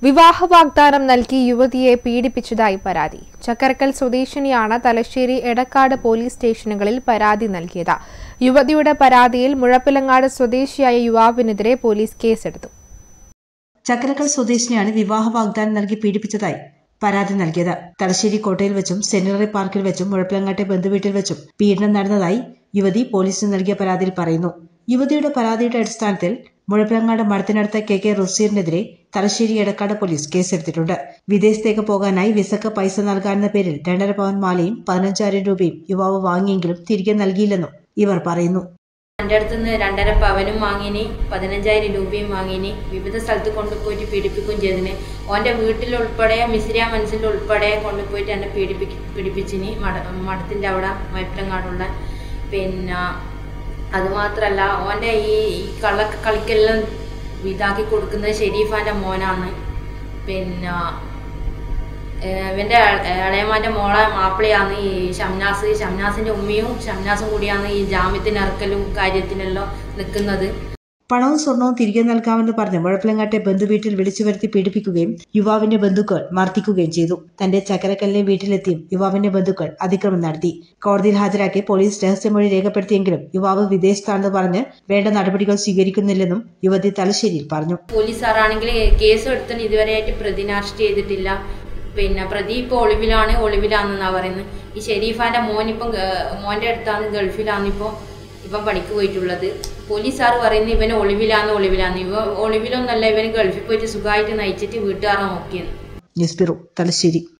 വിവാഹ വാഗ്ദാനം നൽകി യുവതിയെ പീഡിപ്പിച്ചതായി പരാതി. ചക്കരക്കൽ സ്വദേശിനിയാണ് തലശ്ശേരി എടക്കാട് പോലീസ് സ്റ്റേഷനുകളിൽ പരാതി നൽകിയത്. യുവതിയുടെ പരാതിയിൽ മുഴപ്പിലങ്ങാട് സ്വദേശിയായ യുവാവിനെതിരെ പോലീസ് കേസെടുത്തു. ചക്കരക്കൽ സ്വദേശിനിയാണ് വിവാഹ വാഗ്ദാനം നൽകി പീഡിപ്പിച്ചതായി പരാതി നൽകിയത്. തലശ്ശേരി കോട്ടയിൽ വെച്ചും സെന്റിനറി പാർക്കിൽ വെച്ചും മുഴപ്പിലങ്ങാട്ടെ ബന്ധുവീട്ടിൽ വെച്ചും പീഡനം നടന്നതായി യുവതി പോലീസിന് നൽകിയ പരാതിയിൽ പറയുന്നു. യുവതിയുടെ പരാതിയുടെ അടിസ്ഥാനത്തിൽ മുഴപ്പിലങ്ങാട് മഠത്തിനടുത്ത കെ റുസീറിനെതിരെ തലശ്ശേരി എടക്കാട് പോലീസ് കേസെടുത്തിട്ടുണ്ട്. വിദേശത്തേക്ക് പോകാനായി വിസക്ക് പൈസ നൽകാനെന്ന പേരിൽ 2.5 പവൻ മാലയും 15,000 രൂപയും യുവാവ് വാങ്ങിയെങ്കിലും തിരികെ നൽകിയില്ലെന്നും ഇവർ പറയുന്നു. എൻ്റെ അടുത്ത് നിന്ന് 2.5 പവനും വാങ്ങിനി, 15,000 രൂപയും വാങ്ങിനി, വിവിധ സ്ഥലത്ത് കൊണ്ടുപോയിട്ട് പീഡിപ്പിക്കുകയും ചെയ്തിന്. ഓൻ്റെ വീട്ടിലുൾപ്പെടെ മിസ്രിയ മനസ്സിലുൾപ്പെടെ കൊണ്ടുപോയിട്ട് എന്നെ പീഡിപ്പിച്ചിനി. മഠത്തിൻ്റെ അവിടെ മുഴപ്പിലങ്ങാടുള്ള. പിന്നെ അതുമാത്രമല്ല, ഓൻ്റെ ഈ കളിക്കെല്ലാം ഇതാക്കി കൊടുക്കുന്നത് ഷെരീഫാൻ്റെ മോനാണ്. പിന്നെ ഇവൻ്റെ ഇളയമാൻ്റെ മോളെ മാപ്പിളയാണ് ഈ ഷംനാസിൻ്റെ ഉമ്മയും ഷംനാസും കൂടിയാണ് ഈ ജാമ്യത്തിനിറക്കലും കാര്യത്തിനെല്ലാം നിൽക്കുന്നത്. പണവും സ്വർണവും തിരികെ നൽകാമെന്ന് പറഞ്ഞ് മുഴപ്പിലങ്ങാട്ടെ ബന്ധുവീട്ടിൽ വിളിച്ചു വരുത്തി പീഡിപ്പിക്കുകയും യുവാവിന്റെ ബന്ധുക്കൾ മർദ്ദിക്കുകയും ചെയ്തു. തന്റെ ചക്കരക്കല്ലിലെ വീട്ടിലെത്തിയും യുവാവിന്റെ ബന്ധുക്കൾ അതിക്രമം നടത്തി. കോടതിയിൽ ഹാജരാക്കി പോലീസ് രഹസ്യമൊഴി രേഖപ്പെടുത്തിയെങ്കിലും യുവാവ് വിദേശത്താണെന്ന് പറഞ്ഞ് വേണ്ട നടപടികൾ സ്വീകരിക്കുന്നില്ലെന്നും യുവതി തലശ്ശേരിയിൽ പറഞ്ഞു. പോലീസുകാരാണെങ്കിൽ കേസ് എടുത്തിന് ഇതുവരെയായിട്ട് പ്രതിനെ അറസ്റ്റ് ചെയ്തിട്ടില്ല. പിന്നെ പ്രതി ഇപ്പോൾ ഒളിവിലാണെന്നാ പറയുന്നത്. ഈ ഷെരീഫാന്റെ മോന്റെ അടുത്താണ്, ഗൾഫിലാണ് ഇപ്പം പണിക്ക് പോയിട്ടുള്ളത്. പോലീസുകാർ പറയുന്നത് ഇവന് ഒളിവിലാന്ന്. ഇവ ഒളിവിലൊന്നല്ല, ഇവന് ഗൾഫിൽ പോയിട്ട് സുഖമായിട്ട് നയിച്ചിട്ട് വീട്ടുകാരെ നോക്കിയെന്ന്. News bureau, Thalassery.